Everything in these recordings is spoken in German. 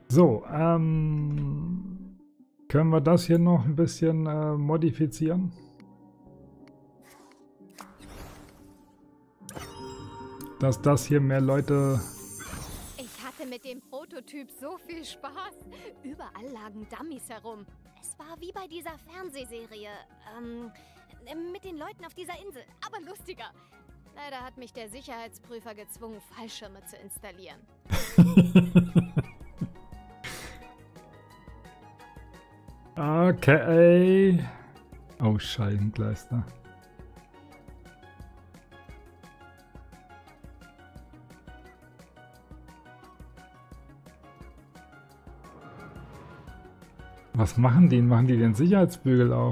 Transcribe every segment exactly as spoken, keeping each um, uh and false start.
So, ähm, können wir das hier noch ein bisschen äh, modifizieren? Dass das hier mehr Leute... Ich hatte mit dem Prototyp so viel Spaß. Überall lagen Dummies herum. Es war wie bei dieser Fernsehserie. Ähm, mit den Leuten auf dieser Insel, aber lustiger. Leider hat mich der Sicherheitsprüfer gezwungen, Fallschirme zu installieren. Okay. Oh, Scheibengleister. Was machen die? Machen die den Sicherheitsbügel auf?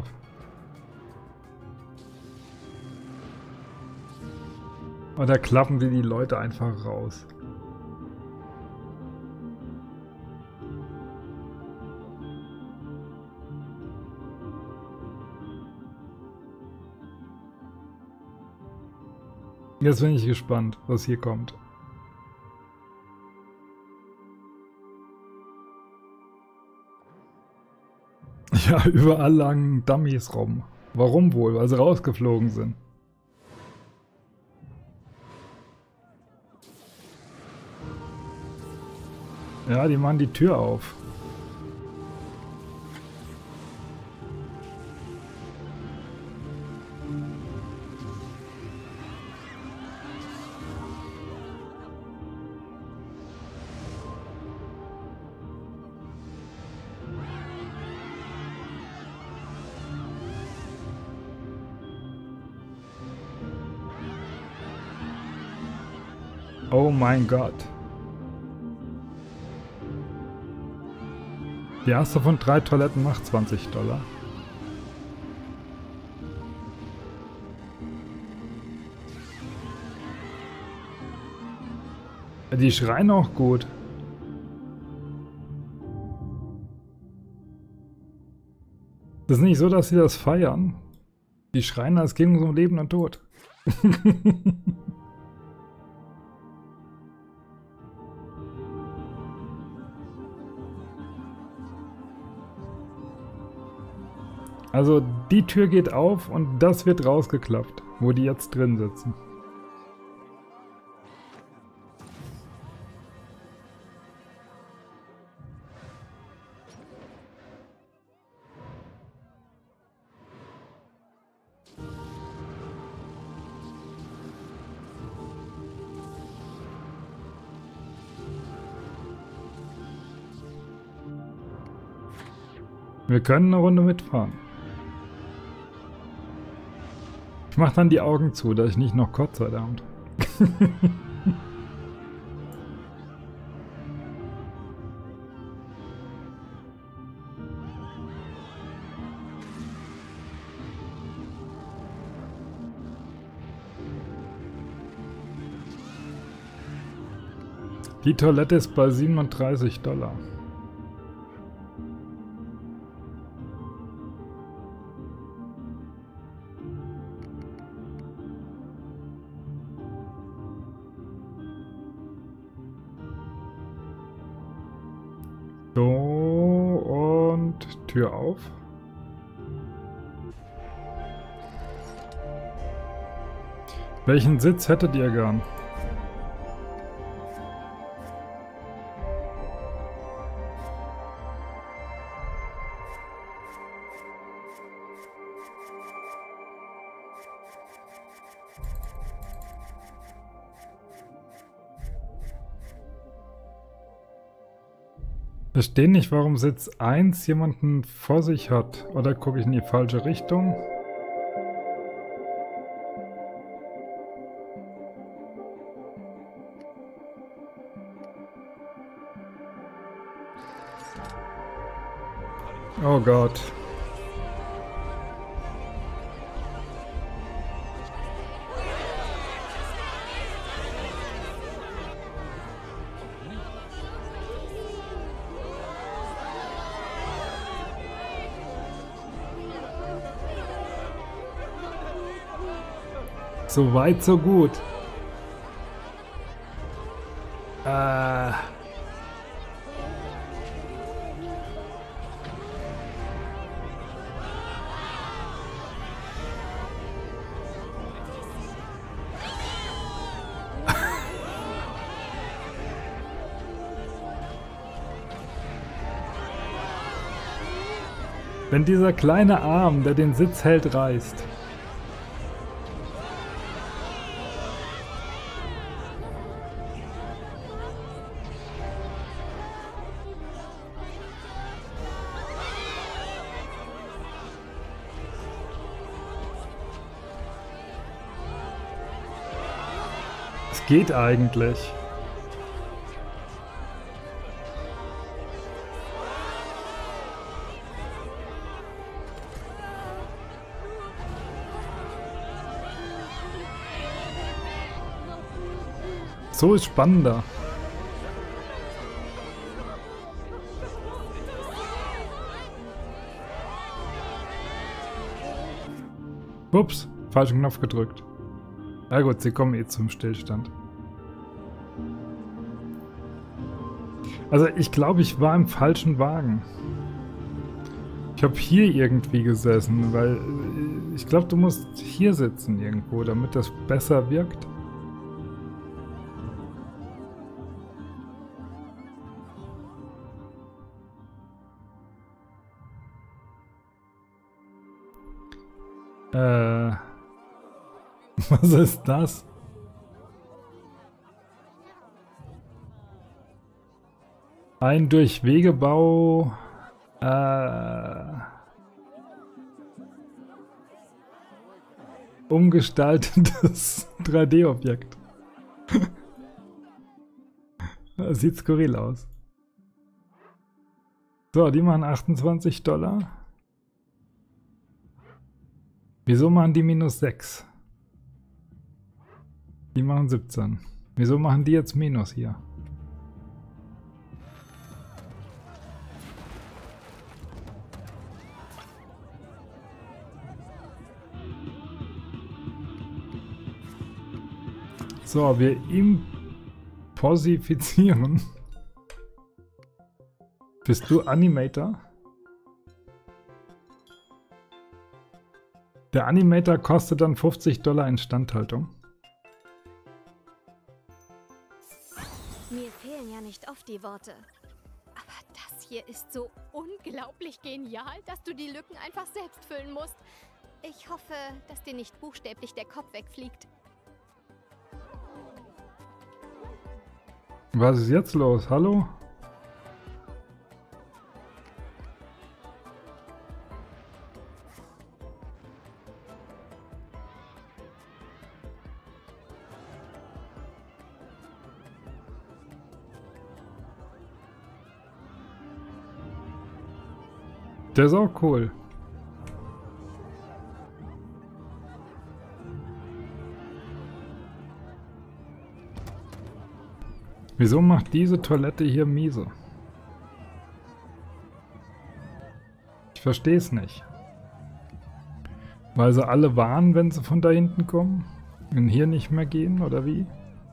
Oder klappen die die Leute einfach raus? Jetzt bin ich gespannt, was hier kommt. Ja, überall lagen Dummies rum. Warum wohl? Weil sie rausgeflogen sind. Ja, die machen die Tür auf. Oh mein Gott. Die erste von drei Toiletten macht zwanzig Dollar. Die schreien auch gut. Das ist nicht so, dass sie das feiern. Die schreien, als ging es um Leben und Tod. Also die Tür geht auf und das wird rausgeklappt, wo die jetzt drin sitzen. Wir können eine Runde mitfahren. Ich mach dann die Augen zu, dass ich nicht noch kotze, verdammt. Die Toilette ist bei siebenunddreißig Dollar. So, und Tür auf. Welchen Sitz hättet ihr gern? Ich verstehe nicht, warum Sitz eins jemanden vor sich hat. Oder gucke ich in die falsche Richtung? Oh Gott. So weit, so gut. Äh. Wenn dieser kleine Arm, der den Sitz hält, reißt. Es geht eigentlich. So ist spannender. Ups, falschen Knopf gedrückt. Na gut, sie kommen eh zum Stillstand. Also ich glaube, ich war im falschen Wagen. Ich habe hier irgendwie gesessen, weil ich glaube, du musst hier sitzen irgendwo, damit das besser wirkt. Äh, was ist das? Ein durch Wegebau äh, umgestaltetes drei D Objekt. Das sieht skurril aus. So, die machen achtundzwanzig Dollar. Wieso machen die minus sechs? Die machen siebzehn. Wieso machen die jetzt minus hier? So, wir imposifizieren. Bist du Animator? Der Animator kostet dann fünfzig Dollar Instandhaltung. Mir fehlen ja nicht oft die Worte. Aber das hier ist so unglaublich genial, dass du die Lücken einfach selbst füllen musst. Ich hoffe, dass dir nicht buchstäblich der Kopf wegfliegt. Was ist jetzt los? Hallo? Der ist auch cool. Wieso macht diese Toilette hier miese? Ich verstehe es nicht. Weil sie alle warnen, wenn sie von da hinten kommen? Und hier nicht mehr gehen, oder wie?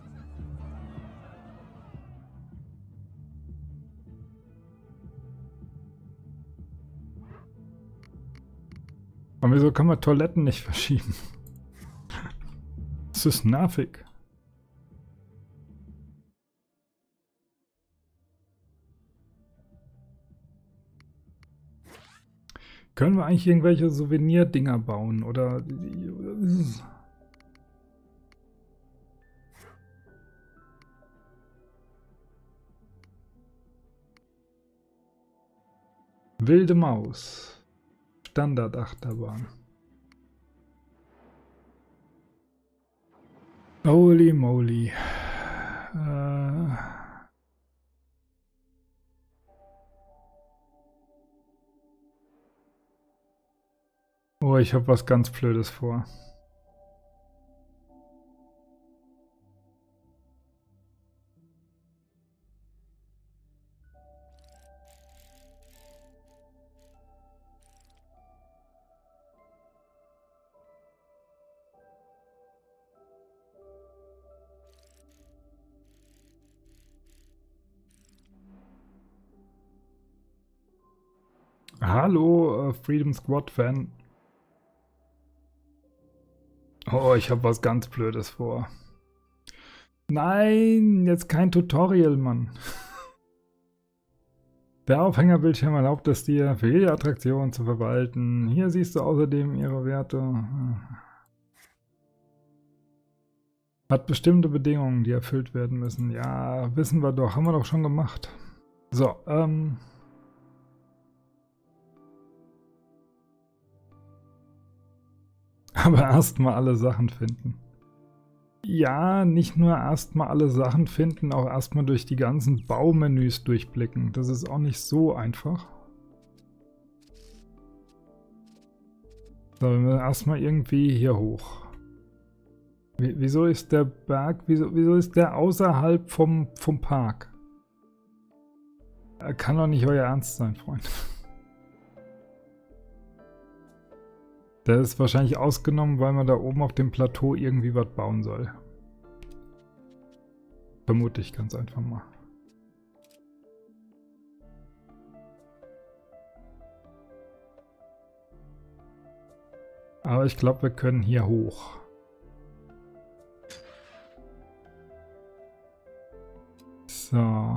Und wieso kann man Toiletten nicht verschieben? Das ist nervig. Können wir eigentlich irgendwelche Souvenir-Dinger bauen? Oder... Wilde Maus. Standard-Achterbahn. Holy moly. Äh... Oh, ich habe was ganz Blödes vor. Hallo, äh, Freedom Squad Fan. Oh, ich habe was ganz Blödes vor. Nein, jetzt kein Tutorial, Mann. Der Aufhängerbildschirm erlaubt es dir, für jede Attraktion zu verwalten. Hier siehst du außerdem ihre Werte. Hat bestimmte Bedingungen, die erfüllt werden müssen. Ja, wissen wir doch. Haben wir doch schon gemacht. So, ähm... aber erstmal alle Sachen finden. Ja, nicht nur erstmal alle Sachen finden, auch erstmal durch die ganzen Baumenüs durchblicken. Das ist auch nicht so einfach. So, wir müssen erstmal irgendwie hier hoch. Wie, wieso ist der Berg, wieso, wieso ist der außerhalb vom, vom Park? Er kann doch nicht euer Ernst sein, Freund. Der ist wahrscheinlich ausgenommen, weil man da oben auf dem Plateau irgendwie was bauen soll. Vermute ich ganz einfach mal. Aber ich glaube, wir können hier hoch. So.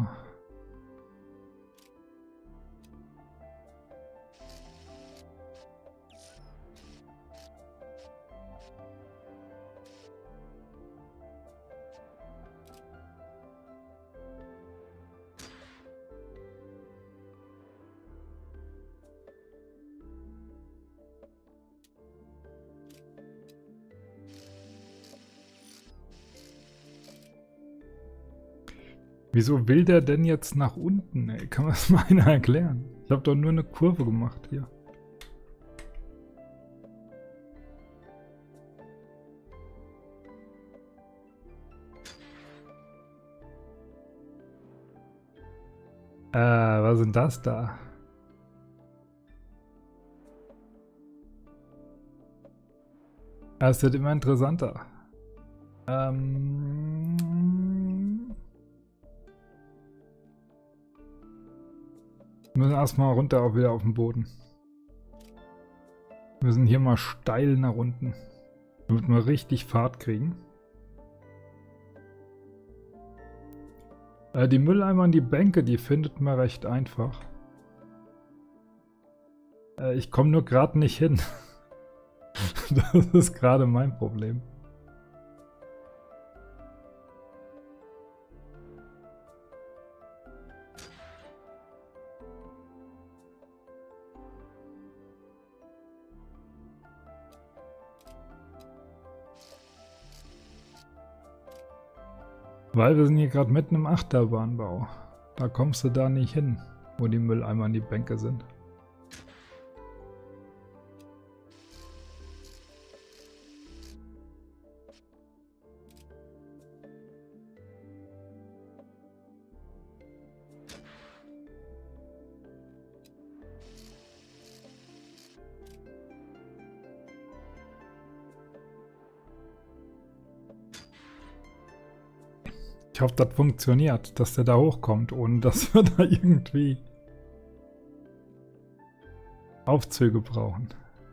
Wieso will der denn jetzt nach unten? Ey? Kann mir das mal einer erklären? Ich habe doch nur eine Kurve gemacht hier. Äh, was sind das da? Es wird immer interessanter. Ähm... Wir müssen erstmal runter auch wieder auf den Boden. Wir müssen hier mal steil nach unten, damit wir richtig Fahrt kriegen. Äh, die Mülleimer und die Bänke, die findet man recht einfach. Äh, ich komme nur gerade nicht hin. Das ist gerade mein Problem. Weil wir sind hier gerade mitten im Achterbahnbau. Da kommst du da nicht hin, wo die Mülleimer und die Bänke sind. Ich hoffe, das funktioniert, dass der da hochkommt, ohne dass wir da irgendwie Aufzüge brauchen.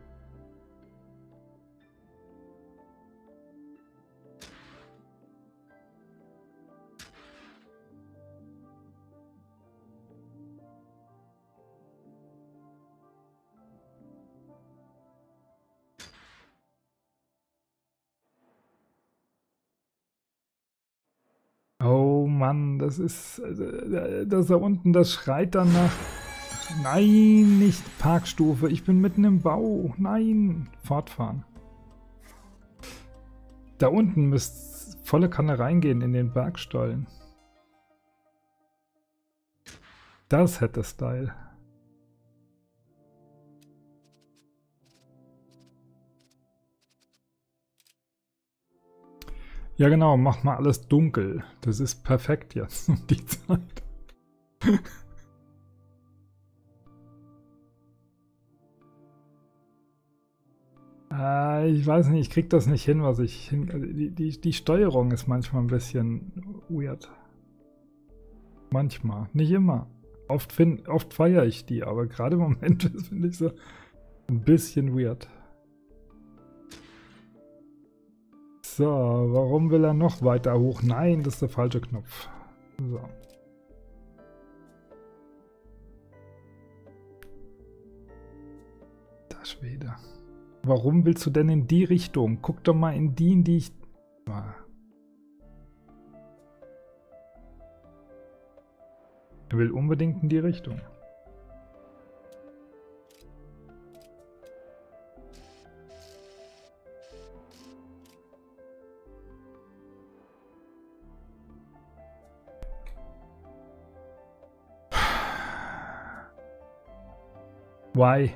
Oh Mann, das ist, das da unten, das schreit danach. Nein, nicht Parkstufe, ich bin mitten im Bau. Nein, fortfahren. Da unten müsste volle Kanne reingehen in den Bergstollen. Das hätte Style. Ja genau, mach mal alles dunkel. Das ist perfekt jetzt um die Zeit. äh, ich weiß nicht, ich krieg das nicht hin, was ich hin... Die, die, die Steuerung ist manchmal ein bisschen weird. Manchmal, nicht immer. Oft, find, oft feiere ich die, aber gerade im Moment finde ich so ein bisschen weird. So, warum will er noch weiter hoch? Nein, das ist der falsche Knopf. So. Alter Schwede. Warum willst du denn in die Richtung? Guck doch mal in die, in die ich... Er will unbedingt in die Richtung. Why?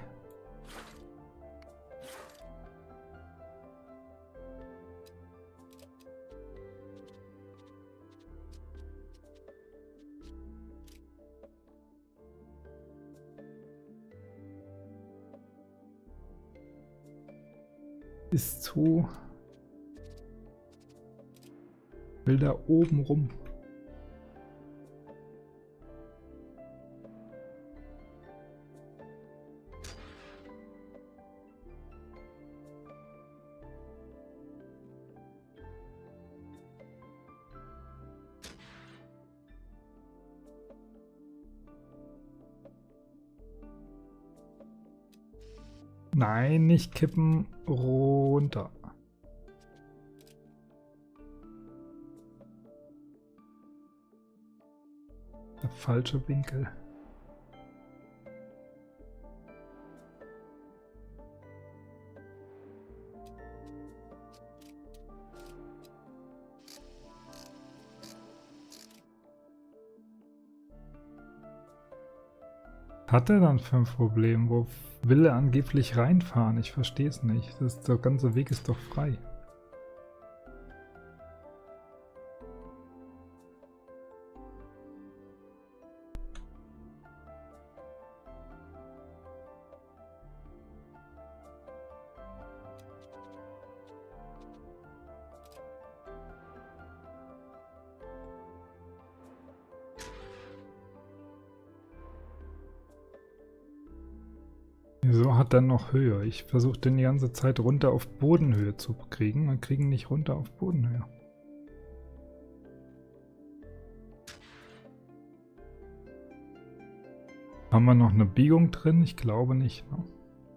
Ist zu... Will da oben rum. Nein, nicht kippen, runter. Der falsche Winkel. Hat er dann für ein Problem? Wo will er angeblich reinfahren? Ich verstehe es nicht. Das, der ganze Weg ist doch frei. Wieso hat er noch Höhe? Ich versuche den die ganze Zeit runter auf Bodenhöhe zu kriegen. Wir kriegen nicht runter auf Bodenhöhe. Haben wir noch eine Biegung drin? Ich glaube nicht. Ne?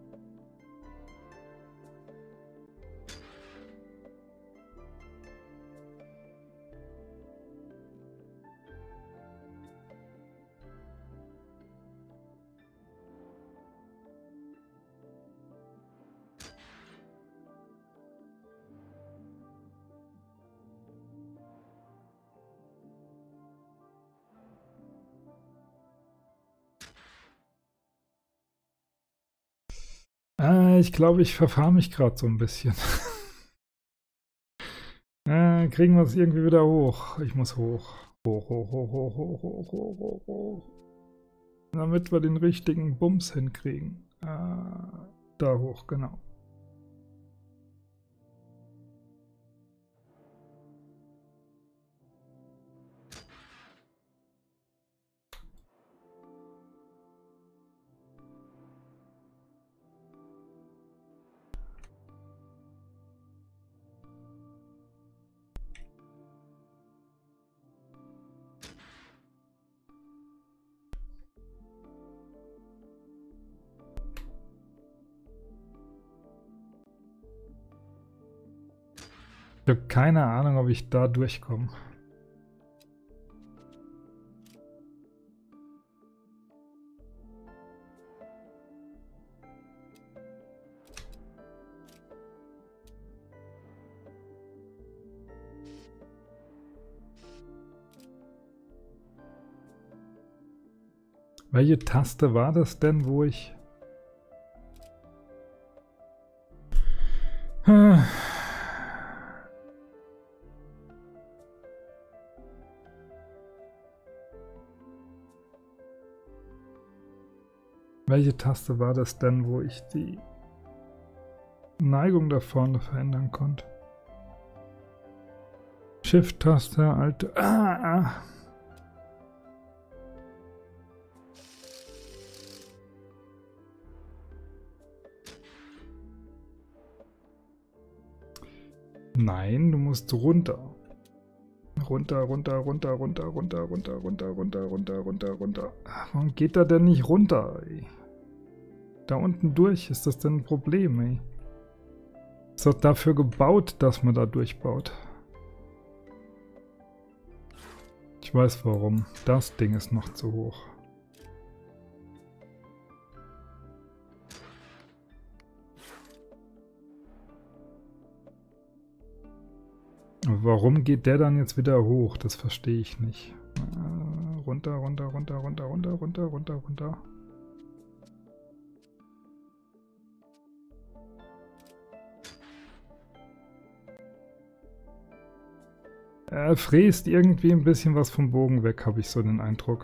Äh, ich glaube, ich verfahre mich gerade so ein bisschen. äh, kriegen wir es irgendwie wieder hoch. Ich muss hoch. Hoch, hoch, hoch, hoch, hoch, hoch, hoch, hoch, hoch. Damit wir den richtigen Bums hinkriegen. Äh, da hoch, genau. Ich habe keine Ahnung, ob ich da durchkomme. Welche Taste war das denn, wo ich... Welche Taste war das denn, wo ich die Neigung da vorne verändern konnte? Shift-Taste, alte... Ah, ah. Nein, du musst runter. Runter, runter, runter, runter, runter, runter, runter, runter, runter, runter, runter. Warum geht er denn nicht runter? Ey? da unten durch? Ist das denn ein Problem, ey? Ist doch dafür gebaut, dass man da durchbaut. Ich weiß warum. Das Ding ist noch zu hoch. Warum geht der dann jetzt wieder hoch? Das verstehe ich nicht. Äh, runter, runter, runter, runter, runter, runter, runter, runter. Er fräst irgendwie ein bisschen was vom Bogen weg, habe ich so den Eindruck.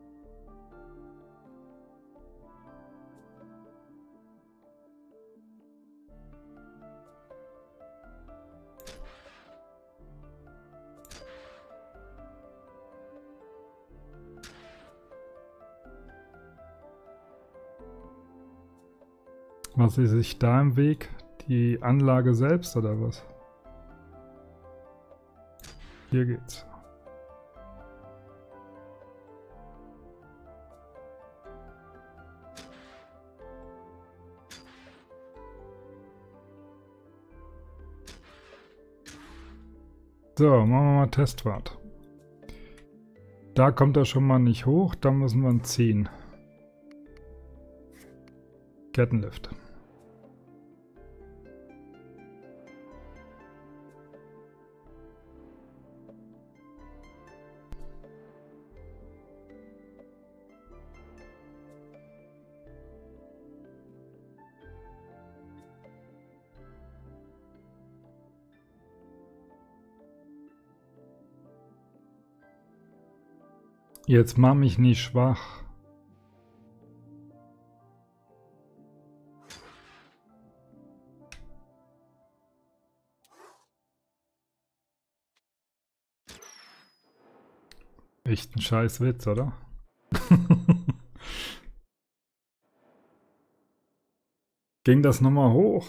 Was ist sich da im Weg? Die Anlage selbst oder was? Hier geht's. So, machen wir mal Testfahrt. Da kommt er schon mal nicht hoch, da müssen wir ihn ziehen. Kettenlift. Jetzt mach mich nicht schwach. Echt ein scheiß Witz, oder? Ging das nochmal hoch?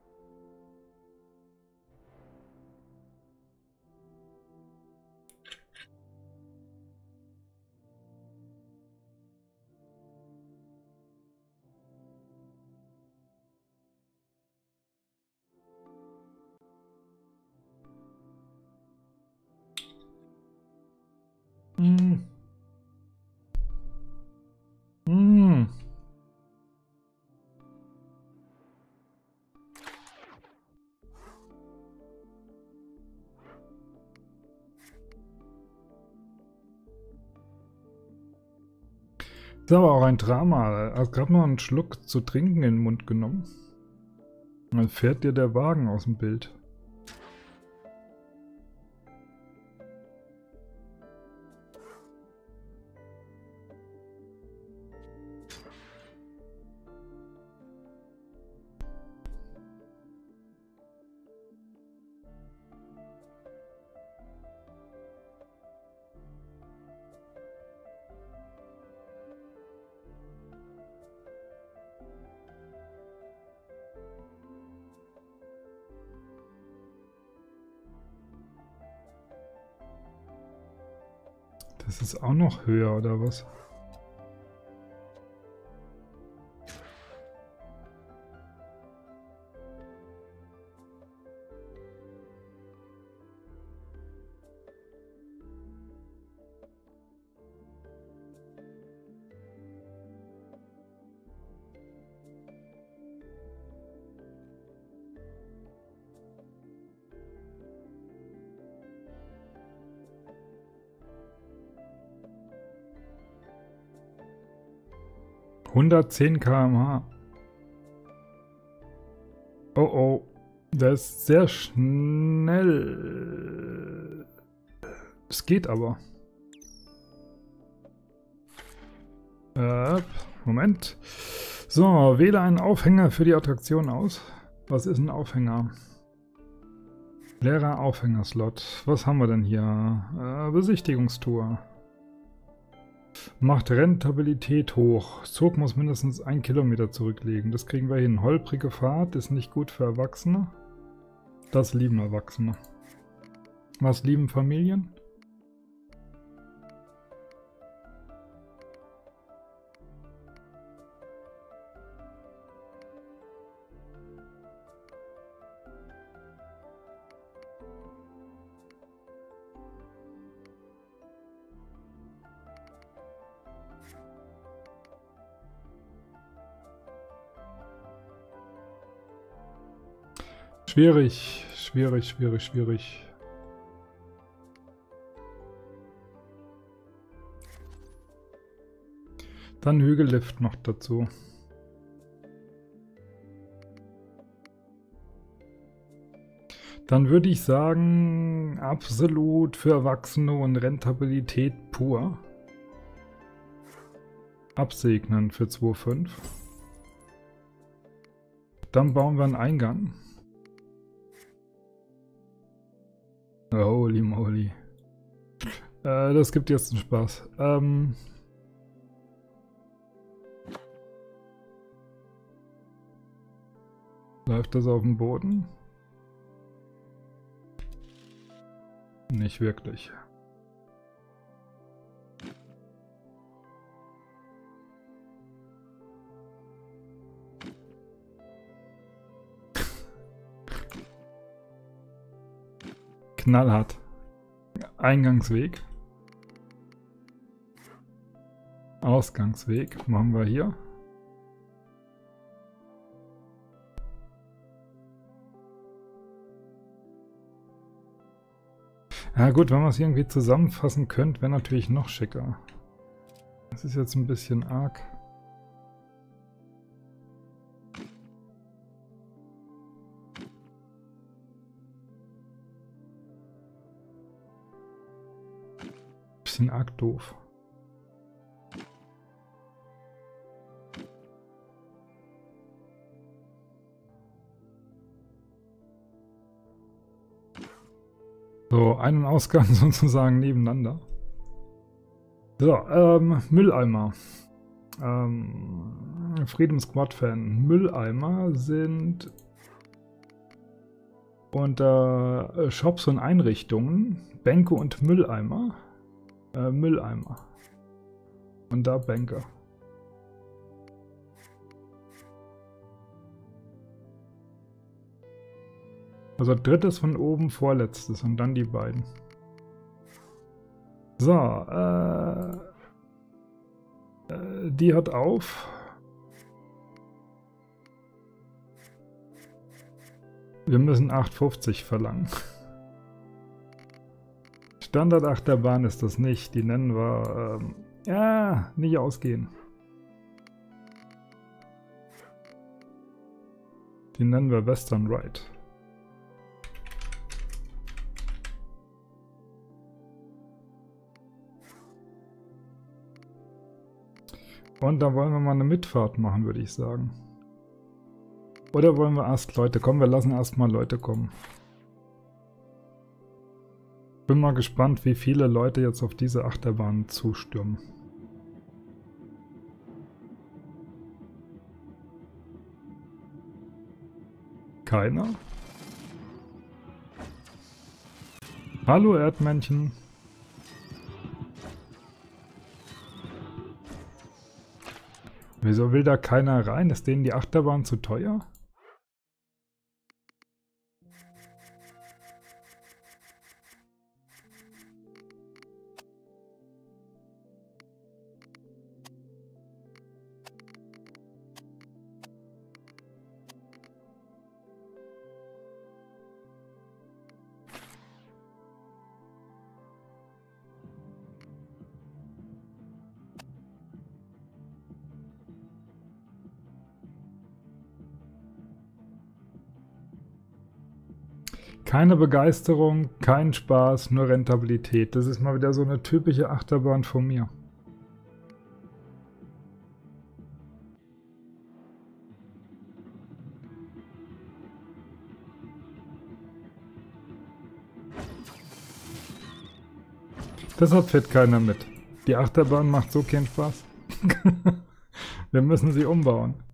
Hm. Hm. Das ist aber auch ein Drama. Er hat gerade mal einen Schluck zu trinken in den Mund genommen. Dann fährt dir der Wagen aus dem Bild. Das ist auch noch höher, oder was? hundertzehn Kilometer pro Stunde. Oh oh, der ist sehr schnell. Es geht aber. Äh, Moment. So, wähle einen Aufhänger für die Attraktion aus. Was ist ein Aufhänger? Leerer Aufhängerslot. Was haben wir denn hier? Äh, Besichtigungstour. Macht Rentabilität hoch. Zug muss mindestens ein Kilometer zurücklegen. Das kriegen wir hin. Holprige Fahrt ist nicht gut für Erwachsene. Das lieben Erwachsene. Was lieben Familien? Schwierig, schwierig, schwierig, schwierig. Dann Hügellift noch dazu. Dann würde ich sagen, absolut für Erwachsene und Rentabilität pur. Absegnen für zwei Komma fünf. Dann bauen wir einen Eingang. Holy moly. Äh, das gibt jetzt einen Spaß. Ähm... Läuft das auf dem Boden? Nicht wirklich. Knallhart. Eingangsweg. Ausgangsweg machen wir hier. Ja gut, wenn man es irgendwie zusammenfassen könnte, wäre natürlich noch schicker. Das ist jetzt ein bisschen arg. Bisschen arg doof. So, Ein- und Ausgang sozusagen nebeneinander. So, ähm, Mülleimer. Ähm, Freedom Squad Fan. Mülleimer sind unter äh, Shops und Einrichtungen Bänke und Mülleimer. Äh, Mülleimer. Und da Bänke. Also drittes von oben, vorletztes und dann die beiden. So, äh, äh, die hat auf. Wir müssen acht fünfzig verlangen. Standard-Achterbahn ist das nicht, die nennen wir, ähm, ja, nicht ausgehen. Die nennen wir Western Ride. Und dann wollen wir mal eine Mitfahrt machen, würde ich sagen. Oder wollen wir erst Leute kommen? Wir lassen erstmal Leute kommen. Bin mal gespannt, wie viele Leute jetzt auf diese Achterbahn zustürmen. Keiner? Hallo Erdmännchen. Wieso will da keiner rein? Ist denen die Achterbahn zu teuer? Keine Begeisterung, kein Spaß, nur Rentabilität. Das ist mal wieder so eine typische Achterbahn von mir. Deshalb fährt keiner mit. Die Achterbahn macht so keinen Spaß. Wir müssen sie umbauen.